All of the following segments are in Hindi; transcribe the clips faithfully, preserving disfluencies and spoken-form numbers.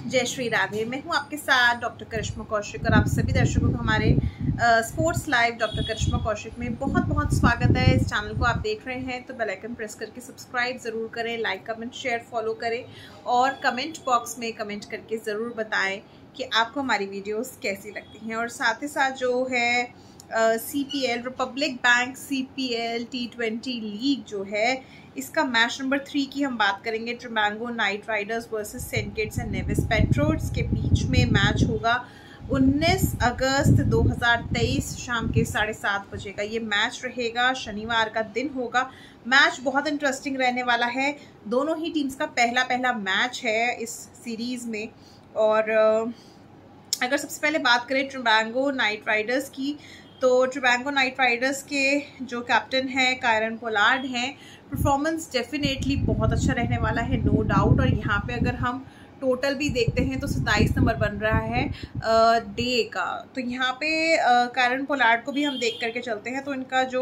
जय श्री राधे। मैं हूं आपके साथ डॉक्टर करिश्मा कौशिक और आप सभी दर्शकों का हमारे sports live doctor Karishma Kaushik में बहुत बहुत स्वागत है। इस चैनल को आप देख रहे हैं तो बेल आइकन प्रेस करके सब्सक्राइब ज़रूर करें, लाइक कमेंट शेयर फॉलो करें और कमेंट बॉक्स में कमेंट करके ज़रूर बताएं कि आपको हमारी वीडियोस कैसी लगती हैं। और साथ ही साथ जो है C P L Republic Bank C P L T twenty league जो है, इसका मैच नंबर थ्री की हम बात करेंगे। Trinbago Knight Riders versus Saint Kitts and Nevis Patriots के बीच में मैच होगा उन्नीस अगस्त दो हज़ार तेईस शाम के साढ़े सात बजे का ये मैच रहेगा। शनिवार का दिन होगा। मैच बहुत इंटरेस्टिंग रहने वाला है। दोनों ही टीम्स का पहला पहला मैच है इस सीरीज में। और अगर सबसे पहले बात करें ट्रिबैंगो नाइट राइडर्स की, तो ट्रिबैंगो नाइट राइडर्स के जो कैप्टन हैं कायरन पोलार्ड हैं। परफॉर्मेंस डेफिनेटली बहुत अच्छा रहने वाला है, नो डाउट। और यहाँ पे अगर हम टोटल भी देखते हैं तो सत्ताईस नंबर बन रहा है डे का। तो यहाँ पे कायरन पोलार्ड को भी हम देख करके चलते हैं तो इनका जो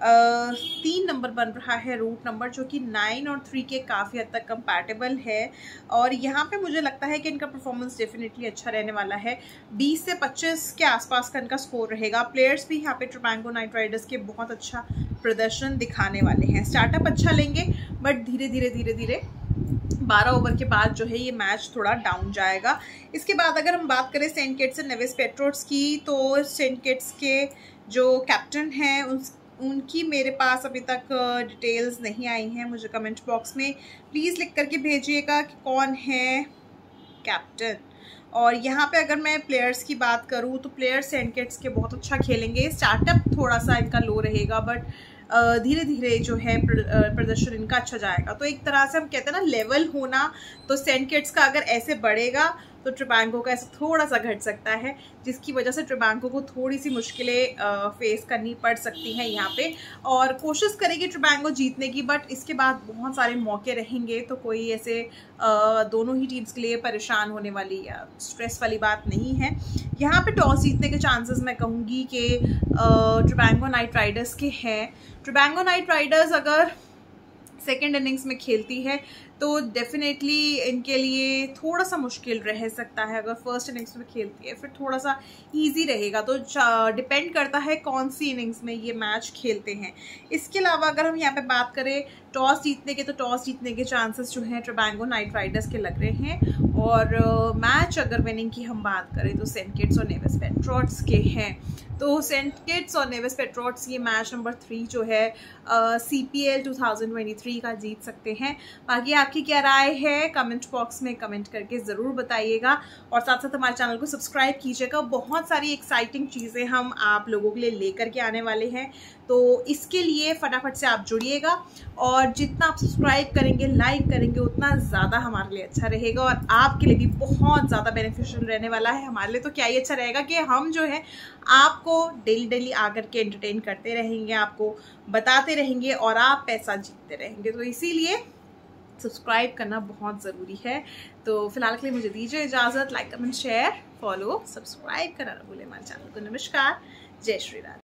आ, तीन नंबर बन रहा है रूट नंबर, जो कि नाइन और थ्री के काफ़ी हद तक कंपैटिबल है। और यहाँ पे मुझे लगता है कि इनका परफॉर्मेंस डेफिनेटली अच्छा रहने वाला है। बीस से पच्चीस के आसपास का इनका स्कोर रहेगा। प्लेयर्स भी यहाँ पे ट्रिबैंगो नाइट राइडर्स के बहुत अच्छा प्रदर्शन दिखाने वाले हैं। स्टार्टअप अच्छा लेंगे बट धीरे धीरे धीरे धीरे बारह ओवर के बाद जो है ये मैच थोड़ा डाउन जाएगा। इसके बाद अगर हम बात करें Saint Kitts and Nevis Patriots की, तो सेंट किट्स के जो कैप्टन हैं उन उनकी मेरे पास अभी तक डिटेल्स नहीं आई हैं। मुझे कमेंट बॉक्स में प्लीज़ लिख करके भेजिएगा कि कौन है कैप्टन। और यहाँ पे अगर मैं प्लेयर्स की बात करूँ तो प्लेयर्स सेंट किट्स के बहुत अच्छा खेलेंगे। स्टार्टअप थोड़ा सा इनका लो रहेगा बट धीरे धीरे जो है प्रदर्शन इनका अच्छा जाएगा। तो एक तरह से हम कहते हैं ना लेवल होना, तो सेंट किट्स का अगर ऐसे बढ़ेगा तो ट्रिबैंगो का ऐसा थोड़ा सा घट सकता है, जिसकी वजह से ट्रिबैंगो को थोड़ी सी मुश्किलें फेस करनी पड़ सकती हैं यहाँ पे। और कोशिश करेगी ट्रिबैंगो जीतने की, बट इसके बाद बहुत सारे मौके रहेंगे तो कोई ऐसे आ, दोनों ही टीम्स के लिए परेशान होने वाली या स्ट्रेस वाली बात नहीं है। यहाँ पे टॉस जीतने के चांसेस मैं कहूँगी कि ट्रिबैंगो नाइट राइडर्स के हैं। ट्रिबैंगो नाइट राइडर्स अगर सेकेंड इनिंग्स में खेलती है तो डेफिनेटली इनके लिए थोड़ा सा मुश्किल रह सकता है। अगर फर्स्ट इनिंग्स में खेलती है फिर थोड़ा सा इजी रहेगा। तो डिपेंड करता है कौन सी इनिंग्स में ये मैच खेलते हैं। इसके अलावा अगर हम यहाँ पे बात करें टॉस जीतने के, तो टॉस जीतने के चांसेस जो हैं ट्रिबैंगो नाइट राइडर्स के लग रहे हैं। और मैच अगर विनिंग की हम बात करें तो सेंट किट्स और नेविस पेट्रोल्स के हैं। तो सेंट किट्स और नेविस पेट्रोल्स ये मैच नंबर थ्री जो है C P L two thousand twenty three का जीत सकते हैं। बाकी आपकी क्या राय है कमेंट बॉक्स में कमेंट करके ज़रूर बताइएगा। और साथ साथ हमारे चैनल को सब्सक्राइब कीजिएगा। बहुत सारी एक्साइटिंग चीज़ें हम आप लोगों के लिए लेकर के आने वाले हैं, तो इसके लिए फटाफट से आप जुड़िएगा। और जितना आप सब्सक्राइब करेंगे, लाइक करेंगे, उतना ज़्यादा हमारे लिए अच्छा रहेगा और आपके लिए भी बहुत ज़्यादा बेनिफिशियल रहने वाला है। हमारे लिए तो क्या ही अच्छा रहेगा कि हम जो है आपको डेली डेली आकर के एंटरटेन करते रहेंगे, आपको बताते रहेंगे और आप पैसा जीतते रहेंगे। तो इसीलिए सब्सक्राइब करना बहुत ज़रूरी है। तो फिलहाल के लिए मुझे दीजिए इजाज़त। Like comment share follow subscribe करना ना भूलें हमारे चैनल को। नमस्कार, जय श्री राधे।